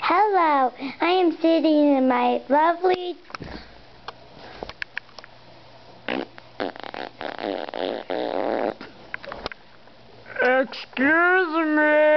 Hello, I am sitting in my lovely Excuse me.